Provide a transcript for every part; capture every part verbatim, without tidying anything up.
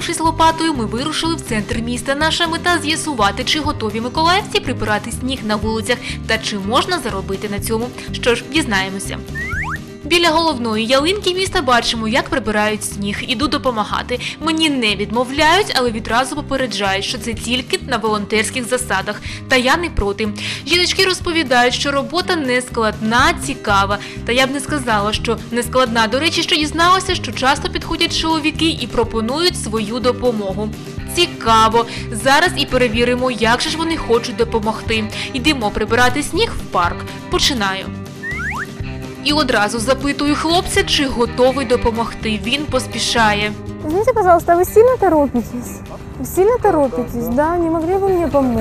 озброївшись лопатою, ми вирушили в центр міста. Наша мета – з'ясувати, чи готові миколаївці прибирати сніг на вулицях та чи можна заробити на цьому. Що ж, дізнаємося. Біля головної ялинки міста бачимо, як прибирають сніг. Іду допомагати. Мені не відмовляють, але відразу попереджають, що це тільки на волонтерських засадах. Та я не проти. Жіночки розповідають, що робота не складна, цікава. Та я б не сказала, що не складна. До речі, що дізналася, що часто підходять чоловіки і пропонують свою допомогу. Цікаво. Зараз і перевіримо, як же ж вони хочуть допомогти. Йдемо прибирати сніг в парк. Починаю. І одразу запитую хлопця, чи готовий допомогти. Він поспішає. Извините, пожалуйста, а вы сильно торопитесь? Вы сильно торопитесь, да? Не могли бы мне помочь?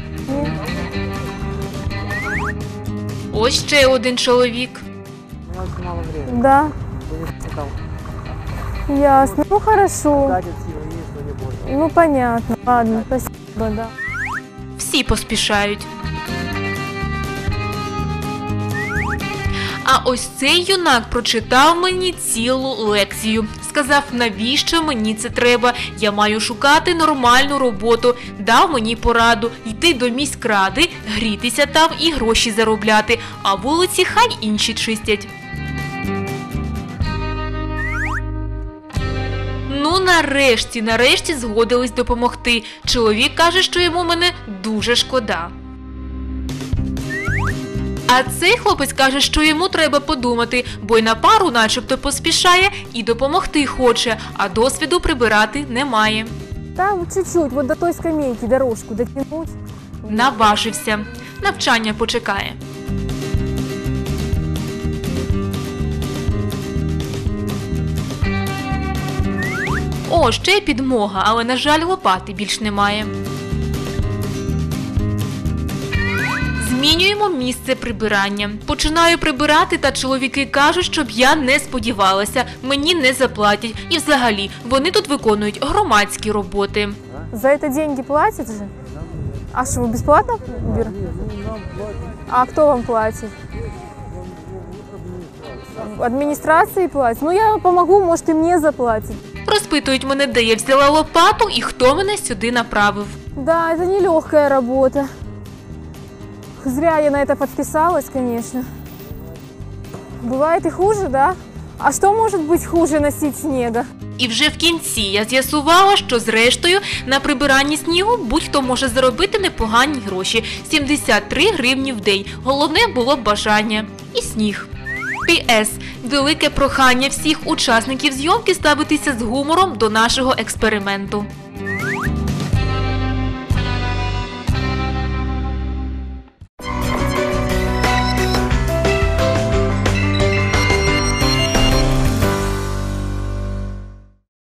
Ось ще один чоловік. Да. Ясно. Ну, хорошо. Ну, понятно. Ладно, спасибо, да. Всі поспішають. А ось цей юнак прочитав мені цілу лекцію. Сказав, навіщо мені це треба, я маю шукати нормальну роботу. Дав мені пораду йти до міськради, грітися там і гроші заробляти, а вулиці хай інші чистять. Ну, нарешті, нарешті згодились допомогти. Чоловік каже, що йому мене дуже шкода. А цей хлопець каже, що йому треба подумати, бо й на пару начебто поспішає і допомогти хоче, а досвіду прибирати немає. Там чуть-чуть, вот до той скамейки дорожку дотянуть. Наважився. Навчання почекає. О, ще й підмога, але, на жаль, лопати більш немає. Змінюємо місце прибирання. Починаю прибирати, та чоловіки кажуть, щоб я не сподівалася, мені не заплатять. І взагалі, вони тут виконують громадські роботи. За це деньги платять же? А що, ви безплатно берете? А хто вам платить? В адміністрації платять? Ну я допоможу, може і мені заплатять. Розпитують мене, де я взяла лопату і хто мене сюди направив. Да, це не легка робота. Зря я на это подписалась, конечно. Бывает и хуже, да? А что может быть хуже носить снега? І вже в кінці я з'ясувала, що зрештою на прибиранні снігу будь-хто може заробити непогані гроші – сімдесят три гривні в день. Головне було бажання. І сніг. пі ес. Велике прохання всіх учасників зйомки ставитися з гумором до нашого експерименту.